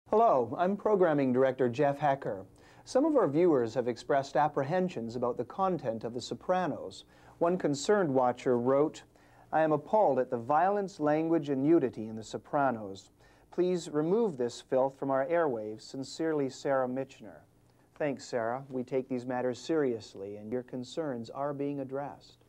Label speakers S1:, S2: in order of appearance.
S1: Hello, I'm Programming Director Jeff Hecker. Some of our viewers have expressed apprehensions about the content of The Sopranos. One concerned watcher wrote, "I am appalled at the violence, language, and nudity in The Sopranos. Please remove this filth from our airwaves. Sincerely, Sarah Michener." Thanks, Sarah. We take these matters seriously, and your concerns are being addressed.